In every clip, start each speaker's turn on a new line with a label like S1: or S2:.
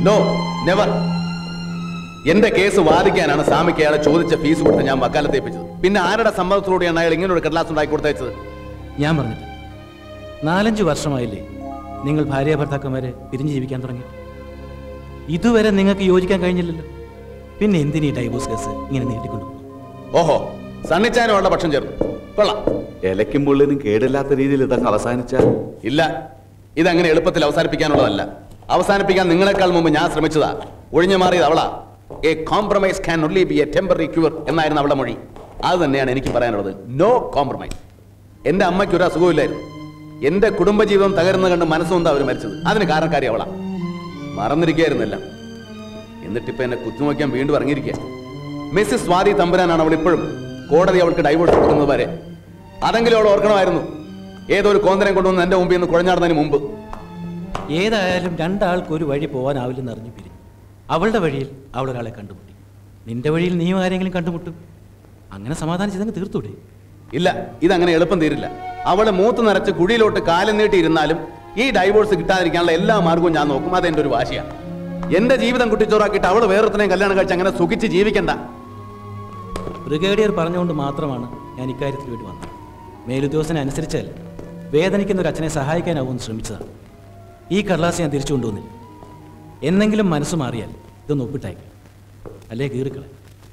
S1: No, never. എന്റെ case വാദിക്കാനാണ് സ്വാമിക്ക് അയാളെ ചോദിച്ച ഫീസ് കൊടുത്ത് ഞാൻ വക്കാലത്ത് ഏൽപ്പിച്ചത്. പിന്നെ ആരുടെ സമ്മതത്തോടെയാണ് അയാൾ ഇങ്ങനെ ഒരു കടലാസ് ഉണ്ടാക്കി കൊടുത്തയച്ചത്?
S2: ഞാൻ പറഞ്ഞില്ല, 4-5 വർഷമായില്ലേ നിങ്ങൾ ഭാര്യ ഭർത്താക്കന്മാരെ പിരിഞ്ഞു ജീവിക്കാൻ തുടങ്ങി. ഇതുവരെ നിങ്ങൾക്ക് യോജിക്കാൻ കഴിഞ്ഞില്ലല്ലോ. പിന്നെ എന്തിനീ ഡൈവോഴ്സ് കേസ് ഇങ്ങനെ നീട്ടിക്കൊണ്ടു?
S1: ഓഹോ, സണ്ണിച്ചാനുള്ള പക്ഷം ചേർന്നു. കൊള്ളാം.
S3: ഇലയ്ക്കും മുള്ളിനും കേടില്ലാത്ത രീതിയിൽ ഇതങ്ങ് അവസാനിച്ചാൽ?
S1: ഇല്ല, ഇതങ്ങനെ എളുപ്പത്തിൽ അവസാനിപ്പിക്കാനുള്ളതല്ല. അവസാനിപ്പിക്കാൻ നിങ്ങളെക്കാൾ മുമ്പ് ഞാൻ ശ്രമിച്ചതാ. ഒഴിഞ്ഞു മാറിയത് അവളാ. A compromise can only be a temporary cure എന്നായിരുന്നു അവളുടെ മൊഴി. അത് തന്നെയാണ് എനിക്ക് പറയാനുള്ളത്. No compromise. എന്റെ അമ്മയ്ക്ക് ഒരു അസുഖമില്ലായിരുന്നു. എന്റെ കുടുംബജീവിതം തകരുന്ന കണ്ട് മനസ്സുകൊണ്ടാ അവർ മരിച്ചത്. അതിന് കാരണക്കാരി അവളാ. മറന്നിരിക്കുകയായിരുന്നില്ല. എന്നിട്ടിപ്പോ എന്നെ കുത്തുനോക്കാൻ വീണ്ടും ഇറങ്ങിയിരിക്കുക. മിസ്സിസ് സ്വാതി തമ്പുരാനാണ് അവൾ ഇപ്പോഴും. കോടതി അവൾക്ക് ഡൈവോഴ്സ് കൊടുക്കുന്നത് വരെ. അതെങ്കിലും അവൾ ഓർക്കണമായിരുന്നു. ഏതൊരു കോന്തരം കൊണ്ടുവന്ന് എന്റെ മുമ്പിൽ നിന്ന് കുഴഞ്ഞാടുന്നതിന് മുമ്പ്.
S2: ഏതായാലും രണ്ടാൾക്ക് ഒരു വഴി പോകാനാവില്ലെന്ന് അറിഞ്ഞു പിരിഞ്ഞു. അവളുടെ വഴിയിൽ അവൾ ഒരാളെ കണ്ടുമുട്ടി. നിന്റെ വഴിയിൽ നീയും ആരെങ്കിലും കണ്ടുമുട്ടും. അങ്ങനെ സമാധാനം ചെയ്തങ്ങ് തീർത്തൂടെ?
S1: ഇല്ല, ഇതങ്ങനെ എളുപ്പം തീരില്ല. അവള് മൂത്ത് നിറച്ച് കുഴിയിലോട്ട് കാലം നീട്ടിയിരുന്നാലും ഈ ഡൈവോഴ്സ് കിട്ടാതിരിക്കാനുള്ള എല്ലാ മാർഗവും ഞാൻ നോക്കും. അതെന്റെ ഒരു വാശിയാണ്. എന്റെ ജീവിതം കുട്ടിച്ചോറാക്കിയിട്ട് അവള് വേറൊരുത്തനെയും കല്യാണം കഴിച്ച് അങ്ങനെ സുഖിച്ച് ജീവിക്കണ്ട.
S2: ബ്രിഗേഡിയർ പറഞ്ഞുകൊണ്ട് മാത്രമാണ് ഞാൻ ഇക്കാര്യത്തിൽ വേണ്ടി വന്നത്. മേലുദ്യോഗസ്ഥനെ അനുസരിച്ചാൽ വേദനിക്കുന്ന ഒരു അച്ഛനെ സഹായിക്കാനാവുമെന്ന് ശ്രമിച്ചതാണ്. ഈ കടലാസ് ഞാൻ തിരിച്ചു കൊണ്ടുവന്നില്ല. എന്നെങ്കിലും മനസ്സ് മാറിയാൽ ഇതൊന്ന് ഒപ്പിട്ടയക്കും, അല്ലേ കീറിക്കളെ.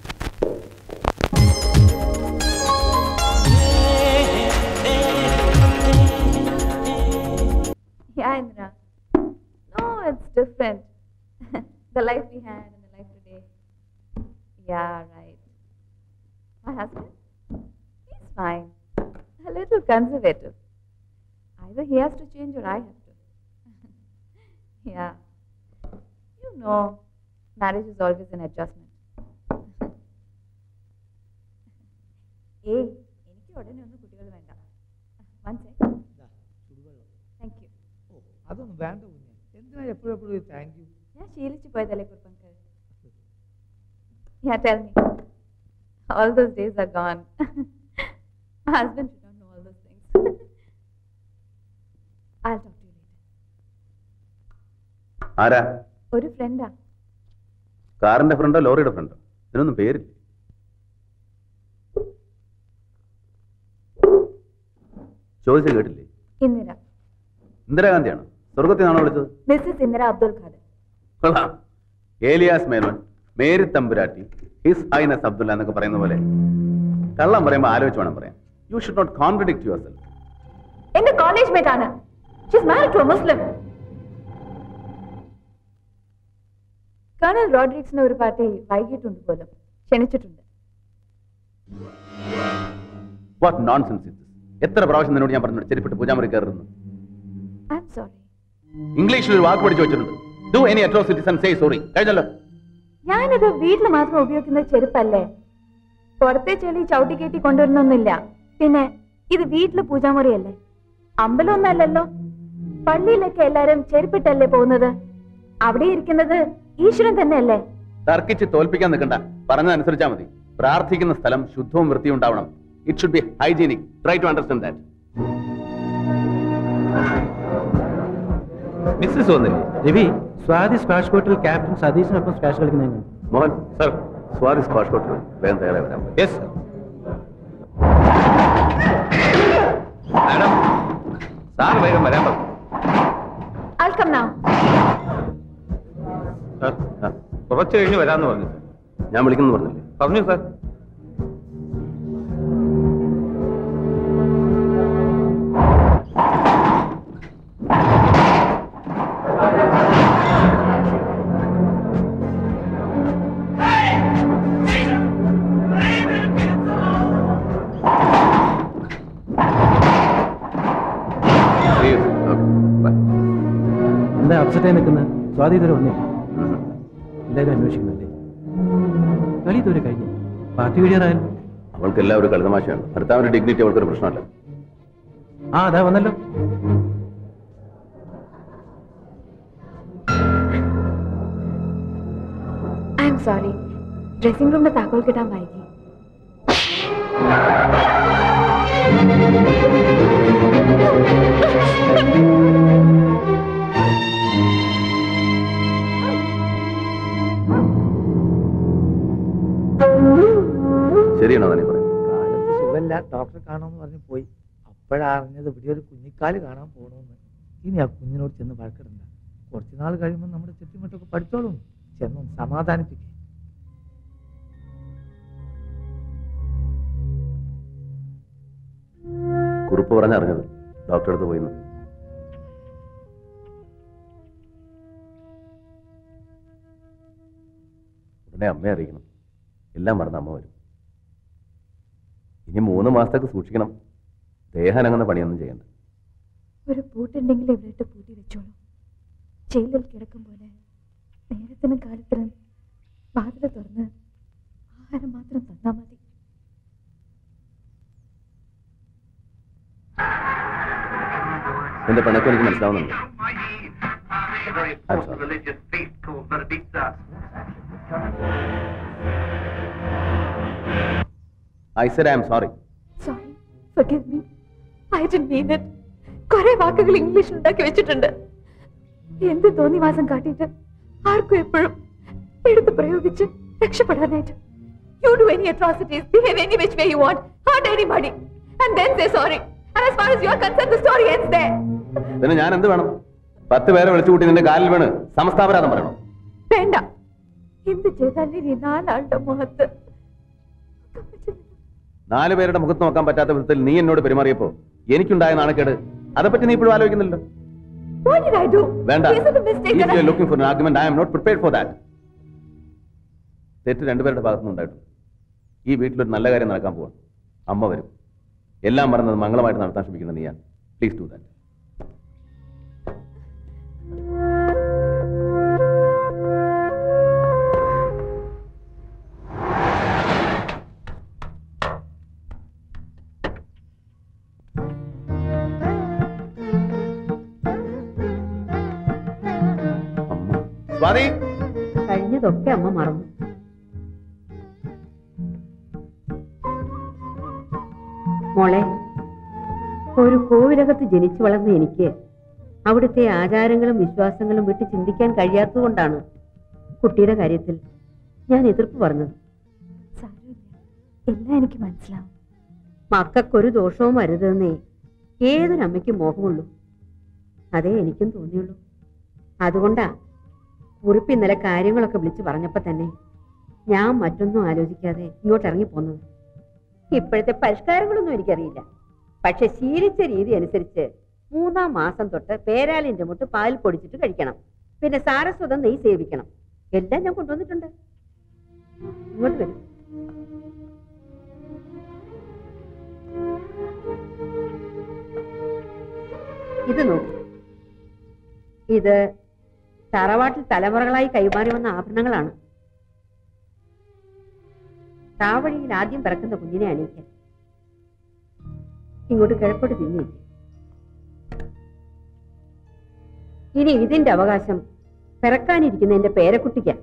S4: Yeah, Indra. No, it's different. The life we had and the life today. Yeah, right. My husband? He's fine. A little conservative. Either he has to change or I have to. Yeah. You know, marriage is always an adjustment. Hey, എനിക്ക് ഉടനെ ഒന്നും കുട്ടികൾ വേണ്ട. One second. Thank you.
S5: അതൊന്നും വേണ്ട കുഞ്ഞെ. എന്തിനാ എപ്പോഴും താങ്ക് യു?
S4: ഞാൻ ശീലിച്ചു പോയതല്ലേ കുറുപ്പങ്കൾ. Yeah, tell me. All those days are gone. My husband should not know all those things. I'll talk to you later.
S1: ആരാ?
S4: ഒരു ഫ്രണ്ടാ.
S1: കാറിന്റെ ഫ്രണ്ടോ ലോറിയുടെ ഫ്രണ്ടോ? ഇതിനൊന്നും പേരില്ല. ചോദിച്ചു കേട്ടില്ലേ?
S4: ഇന്ദിര.
S1: ഇന്ദിരാഗാന്ധിയാണോ? സ്വർഗത്തിൽ നിന്നാണോ വിളിച്ചത്?
S4: മിസ്സിസ് ഇന്ദിര അബ്ദുൽ ഖാദർ.
S1: കൊള്ളാം. Elias Menon, Mary Thampuratti, his highness Abdullah എന്നൊക്കെ പറയുന്ന പോലെ കള്ളം പറയുമ്പോൾ ആലോചിച്ച് വേണം പറയാൻ. You should not contradict your self.
S4: എന്റെ കോളേജ് മേറ്റ് ആണ്. She is married to a Muslim. Colonel റോഡ്രിക്സിനെ ഒരു പാർട്ടി വൈകിട്ടുണ്ട് പോലും. ക്ഷണിച്ചിട്ടുണ്ട്.
S1: What nonsense is this? എത്ര പ്രാവശ്യം നിന്നോട് ഞാൻ പറഞ്ഞു ചെരിപ്പിട്ട് പൂജാമുറി കയറുന്നു?
S4: I am sorry.
S1: ഇംഗ്ലീഷിൽ ഒരു വാക്ക് പഠിച്ചു വെച്ചിട്ടുണ്ട്. Do any atrocities and say sorry. കഴിഞ്ഞല്ലോ.
S4: ഞാനിത് വീട്ടിൽ മാത്രം ഉപയോഗിക്കുന്ന ചെരുപ്പല്ലേ. പുറത്തെ ചെളി ചവിട്ടി കെട്ടി കൊണ്ടുവരുന്നൊന്നുമില്ല. പിന്നെ ഇത് വീട്ടില് പൂജാമുറിയല്ലേ, അമ്പലമൊന്നല്ലല്ലോ. പള്ളിയിലൊക്കെ എല്ലാരും ചെരുപ്പിട്ടല്ലേ പോകുന്നത്. അവിടെ ഇരിക്കുന്നത് ഈശ്വരൻ തന്നെയല്ലേ.
S1: തർക്കിച്ച് തോൽപ്പിക്കാൻ നിൽക്കണ്ട. പറഞ്ഞതനുസരിച്ചാൽ മതി. പ്രാർത്ഥിക്കുന്ന സ്ഥലം ശുദ്ധവും വൃത്തിയും ഉണ്ടാവണം. It should be hygienic. Try to understand that.
S2: Mrs വന്നില്ലേ? രവി, സ്വാതി സ്ക്വാഷ് കോർട്ടിൽ ക്യാപ്റ്റൻ സതീശിനൊപ്പം സ്ക്വാഷ് കളിക്കുന്നതിന്
S1: മോഹൻ സർ, സ്വാതി സ്ക്വാഷ് കോർട്ടിൽ വേഗം തയ്യാറായി വരാം.
S2: Yes sir.
S1: മാഡം, സാർ വേഗം വരാൻ പറഞ്ഞു.
S4: I'll come now.
S1: കുറച്ച് കഴിഞ്ഞ് വരാമെന്ന് പറഞ്ഞു. ഞാൻ വിളിക്കുന്നു പറഞ്ഞില്ലേ? പറഞ്ഞു സാർ.
S2: എന്താ അപ്സെറ്റായി നിൽക്കുന്നത്? സ്വാതി ഇതുവരെ വന്നില്ല. എല്ലാവരും അന്വേഷിക്കുന്നല്ലേ? കളി ഇതുവരെ കഴിഞ്ഞു. പാർട്ടി വീടിയാറായാലും
S1: അവൾക്ക് എല്ലാവരും കളിതമാശയാണ്. ഭർത്താവിന്റെ ഡിഗ്നിറ്റി അവൾക്കൊരു പ്രശ്നമല്ല.
S2: ആ, അതാ വന്നല്ലോ.
S4: I am sorry. ഡ്രസ്സിംഗ് റൂമിന്റെ താക്കോൽ കിട്ടാൻ വൈകി.
S5: ഡോക്ടറെ കാണാമെന്ന് പറഞ്ഞ് പോയി. അപ്പോഴറിഞ്ഞത് ഇവിടെ ഒരു കുഞ്ഞിക്കാല് കാണാൻ പോകണമെന്ന്. ഇനി ആ കുഞ്ഞിനോട് ചെന്ന് വഴക്കിടണ്ട. കുറച്ച് നാൾ കഴിയുമ്പോൾ നമ്മുടെ ചുറ്റുമുട്ടൊക്കെ പഠിച്ചോളും. ചെന്നും സമാധാനിപ്പിക്കും.
S1: കുറിപ്പ് പറഞ്ഞറിഞ്ഞത് ഡോക്ടറെ അടുത്ത് പോയിന്ന്. ഉടനെ അമ്മയെ അറിയിക്കണം. എല്ലാം മറന്ന് അമ്മ വരും. ഇനി 3 മാസത്തേക്ക് സൂക്ഷിക്കണം. ദേഹാനങ്ങനെ പണിയൊന്നും ചെയ്യണ്ട.
S4: ഒരു പൂട്ടുണ്ടെങ്കിൽ ഇവിടെ ഇട്ട് പൂട്ടി വെച്ചോളൂ. ജയിലിൽ കിടക്കും പോലെ നേരത്തിനും കാലത്തിനും വാതിൽ തുറന്ന് ആഹാരം മാത്രം തന്നാ മതി.
S1: എന്റെ പണക്കം എനിക്ക് മനസ്സിലാവുന്നുണ്ട്. I said I am sorry.
S4: Sorry. Forgive me. I didn't mean it. കുറെ വാക്കുകൾ ഇംഗ്ലീഷിൽ ഉണ്ടാക്കി വെച്ചിട്ടുണ്ട്. എന്ത് തോന്നിവാസം കാട്ടിയിട്ട് ആർക്കും എപ്പോഴും എടുത്ത് പ്രയോഗിച്ച് രക്ഷപ്പെടാനായിട്ട്. You do any atrocities, behave any which way you want, hurt anybody, and then say sorry. And as far as you are concerned, the story ends there.
S1: പിന്നെ ഞാൻ എന്ത് വേണം? 10 പേരെ വിളിച്ചു കൂട്ടി നിന്റെ കാലിൽ വീണ് സമസ്താപരാധം പറയണം?
S4: വേണ്ട. എന്ത് ചെയ്താലും നീ 4 ആളുടെ മുഖത്ത്
S1: 4 പേരുടെ മുഖത്ത് നോക്കാൻ പറ്റാത്ത വിധത്തിൽ നീ എന്നോട് പെരുമാറിയപ്പോ എനിക്കുണ്ടായ നാണക്കേട് അതേപ്പറ്റി നീ ഇപ്പോഴും ആലോചിക്കുന്നില്ലല്ലോ. വേണ്ട. If you are looking for an argument, I am not prepared for that. തെറ്റ് 2 പേരുടെ ഭാഗത്തുനിന്ന് ഉണ്ടായിട്ടുണ്ട്. ഈ വീട്ടിലൊരു നല്ല കാര്യം നടക്കാൻ പോവാണ്. അമ്മ വരും. എല്ലാം മറന്നത് മംഗളമായിട്ട് നടത്താൻ ശ്രമിക്കണം നീയാണ്. Please do that.
S6: കഴിഞ്ഞതൊക്കെ അമ്മ മറന്നു. മോളെ, ഒരു കോവിലകത്ത് ജനിച്ചു വളർന്ന എനിക്ക് അവിടുത്തെ ആചാരങ്ങളും വിശ്വാസങ്ങളും വിട്ട് ചിന്തിക്കാൻ കഴിയാത്തതുകൊണ്ടാണ് കുട്ടിയുടെ കാര്യത്തിൽ ഞാൻ എതിർപ്പ് പറഞ്ഞത്.
S4: എല്ലാം എനിക്ക് മനസ്സിലാവും.
S6: മക്കൾക്കൊരു ദോഷവും വരുതെന്നേ ഏതൊരമ്മയ്ക്കും മോഹമുള്ളൂ. അതേ എനിക്കും തോന്നിയുള്ളൂ. അതുകൊണ്ടാ കുറിപ്പ് ഇന്നലെ കാര്യങ്ങളൊക്കെ വിളിച്ചു പറഞ്ഞപ്പോ തന്നെ ഞാൻ മറ്റൊന്നും ആലോചിക്കാതെ ഇങ്ങോട്ട് ഇറങ്ങിപ്പോന്നത്. ഇപ്പോഴത്തെ പരിഷ്കാരങ്ങളൊന്നും എനിക്കറിയില്ല. പക്ഷെ ശീലിച്ച രീതി അനുസരിച്ച് 3-ാം മാസം തൊട്ട് പേരാലിന്റെ മുട്ട് പാൽ പൊടിച്ചിട്ട് കഴിക്കണം. പിന്നെ സാരസ്വതം നെയ് സേവിക്കണം. എല്ലാം ഞാൻ കൊണ്ടുവന്നിട്ടുണ്ട്. ഇങ്ങോട്ട് വരും. ഇത് നോക്കൂ. ഇത് തറവാട്ടിൽ തലമുറകളായി കൈമാറി വന്ന ആഭരണങ്ങളാണ്. താവഴിയിൽ ആദ്യം പിറക്കുന്ന കുഞ്ഞിനെ അണിയിക്കാൻ. ഇങ്ങോട്ട് കിഴക്കോട്ട് തിരിഞ്ഞിരിക്കും. ഇനി ഇതിന്റെ അവകാശം പിറക്കാനിരിക്കുന്ന എന്റെ പേരക്കുട്ടിക്കാ.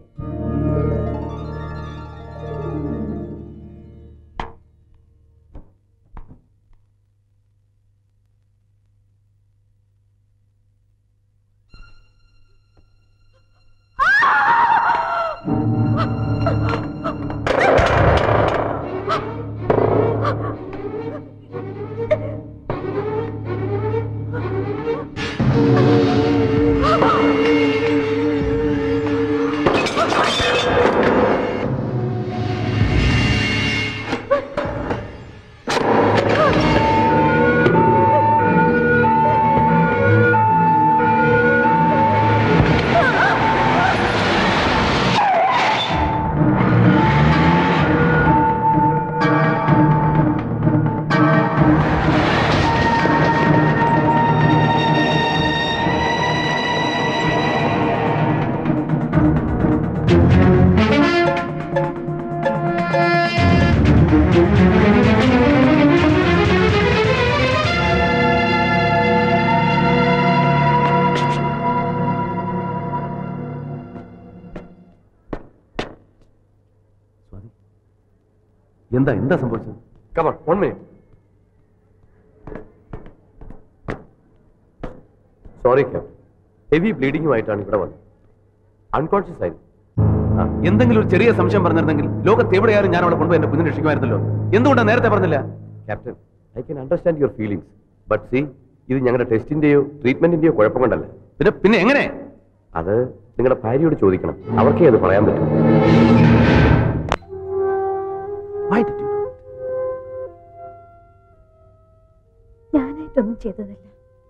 S1: എന്താ സംഭവിച്ചത്?
S7: Come on, 1 minute. Sorry, Captain. Heavy bleeding ആയിട്ടാണ് ഇവിടെ വന്നത്. Unconscious ആയിരുന്നു.
S1: എന്തെങ്കിലും ഒരു ചെറിയ സംശയം പറഞ്ഞിരുന്നെങ്കിൽ ലോകത്ത് എവിടെയായാലും ഞാൻ അവളെ കൊണ്ടുപോയി എന്റെ കുഞ്ഞിനെ രക്ഷിക്കുമായിരുന്നല്ലോ. എന്തുകൊണ്ടാണ് നേരത്തെ പറഞ്ഞില്ല?
S7: Captain, I can understand your feelings. But see, ഇത് ഞങ്ങളുടെ ടെസ്റ്റിന്റെയോ ട്രീറ്റ്മെന്റിന്റെയോ കുഴപ്പം കൊണ്ടല്ല.
S1: പിന്നെ എങ്ങനെ?
S7: അത് നിങ്ങളുടെ ഭാര്യയോട് ചോദിക്കണം. അവർക്കേ അത് പറയാൻ പറ്റും.
S4: ഞാനായിട്ടൊന്നും ചെയ്തതല്ല.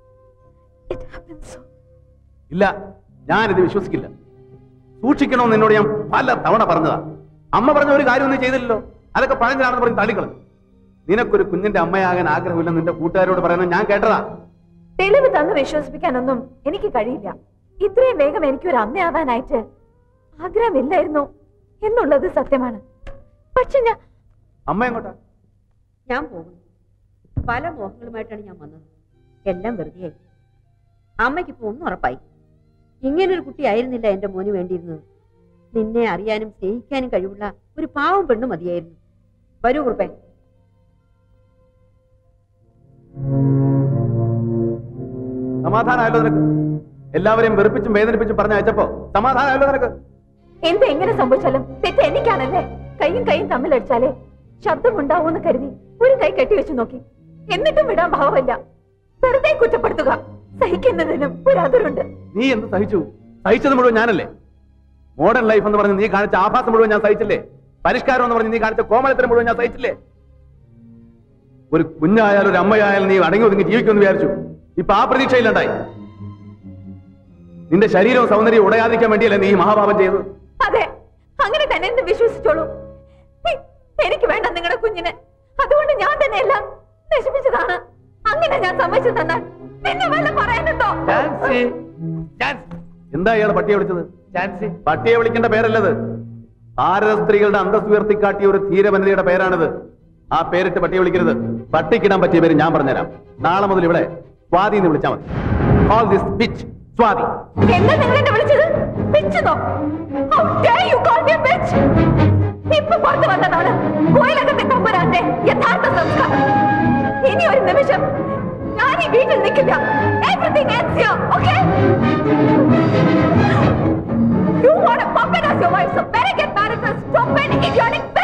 S1: ഇല്ല, ഞാനിത് വിശ്വസിക്കില്ല. സൂക്ഷിക്കണമെന്ന് എന്നോട് ഞാൻ പല തവണ പറഞ്ഞതാ. അമ്മ പറഞ്ഞ ഒരു കാര്യമൊന്നും ചെയ്തില്ലല്ലോ. അതൊക്കെ പഴഞ്ചനാണെന്ന് പറഞ്ഞ് തള്ളിക്കളഞ്ഞു. നിനക്കൊരു കുഞ്ഞിന്റെ അമ്മയാകാൻ ആഗ്രഹമില്ല നിന്റെ കൂട്ടുകാരോട് പറയുന്നത് ഞാൻ കേട്ടതാ.
S4: തെളിവ് തന്ന് വിശ്വസിപ്പിക്കാനൊന്നും എനിക്ക് കഴിയില്ല. ഇത്രയും വേഗം എനിക്കൊരു അമ്മയാവാനായിട്ട് ആഗ്രഹമില്ലായിരുന്നു എന്നുള്ളത് സത്യമാണ്. പക്ഷെ
S1: അമ്മ എങ്ങോട്ടാ?
S6: ഞാൻ പോകുന്നു. പല മോഹങ്ങളുമായിട്ടാണ് ഞാൻ വന്നത്. എല്ലാം വെറുതെയായി. അമ്മയ്ക്കിപ്പോ ഒന്നും ഉറപ്പായി. ഇങ്ങനൊരു കുട്ടി ആയിരുന്നില്ല എന്റെ മോന് വേണ്ടിയിരുന്നത്. നിന്നെ അറിയാനും സ്നേഹിക്കാനും കഴിവുള്ള ഒരു പാവം പെണ്ണു മതിയായിരുന്നു. വരൂ കുറുപ്പേ.
S1: സമാധാനമായല്ലോ നിനക്ക്? എല്ലാവരെയും വെറുപ്പിച്ചും വേദനിപ്പിച്ചും പറഞ്ഞയച്ചപ്പോ സമാധാനമായല്ലോ നിനക്ക്?
S4: എന്ത് എങ്ങനെ സംഭവിച്ചാലും തെറ്റ് എനിക്കാണല്ലേ. കൈയും കൈയും തമ്മിലടിച്ചാലേ ശബ്ദം ഉണ്ടാവൂന്ന് കരുതി ഒരു കൈ കെട്ടിവെച്ചു നോക്കി. എന്നിട്ടും വിടാൻ ഭാവമല്ല. വെറുതെ കുറ്റപ്പെടുത്തുക. സഹിക്കുന്നതിനും ഒരു അതിരുണ്ട്.
S1: നീ എന്ത് സഹിച്ചു? സഹിച്ചത് മുഴുവൻ ഞാനല്ലേ. മോഡേൺ ലൈഫ് എന്ന് പറഞ്ഞ് നീ കാണിച്ച ആഭാസം മുഴുവൻ ഞാൻ സഹിച്ചില്ലേ? പരിഷ്കാരം എന്ന് പറഞ്ഞ് നീ കാണിച്ച കോമളത്തിന് മുഴുവൻ ഞാൻ സഹിച്ചില്ലേ? ഒരു കുഞ്ഞായാലും ഒരു അമ്മയായാലും നീ അടങ്ങി ഒതുങ്ങി ജീവിക്കുമെന്ന് വിചാരിച്ചു. ഇപ്പൊ ആ പ്രതീക്ഷയിലുണ്ടായി. നിന്റെ ശരീരവും സൗന്ദര്യവും ഉടയാതിരിക്കാൻ വേണ്ടിയല്ലേ നീ മഹാപാപം ചെയ്തത്?
S4: അതെ, അങ്ങനെ തന്നെ എന്ന് വിശ്വസിച്ചോളൂ. എനിക്ക് വേണ്ട നിങ്ങളുടെ കുഞ്ഞിനെ. അതുകൊണ്ട് ഞാൻ തന്നെ എല്ലാം നശിപ്പിച്ചതാണ്. അങ്ങനെ ഞാൻ സമ്മതിച്ചു തന്നാൽ പിന്നെ വല്ല പറയാനുണ്ടോ?
S1: എന്താ ഇയാളെ പട്ടിയെ വിളിച്ചത്? പട്ടിയെ വിളിക്കേണ്ട പേരല്ലത്. ഭാരത സ്ത്രീകളുടെ അന്തസ് ഉയർത്തിക്കാട്ടിയ ഒരു ധീരവനിതയുടെ പേരാണിത്. ആ പേരിട്ട് പട്ടിയെ വിളിക്കരുത്. പട്ടിക്കിടാൻ പറ്റിയ പേര് ഞാൻ പറഞ്ഞുതരാം. നാളെ മുതൽ ഇവിടെ സ്വാതി എന്ന് വിളിച്ചാൽ മതി. Call this bitch Swathi.
S4: എന്താ നിങ്ങൾ എന്നെ വിളിച്ചത്? പിച്ചതോ? How dare you call me a bitch? ഇപ്പൊ പുറത്തു വന്നതാണ് കോയിലകത്തെ തമ്പുരാന്റെ യഥാർത്ഥ സംസ്കാരം. ഇനി ഒരു നിമിഷം ഞാൻ ഈ വീട്ടിൽ നിൽക്കില്ല. Everything ends here, okay? You want a puppet as your wife, so better get married to a stupid, idiotic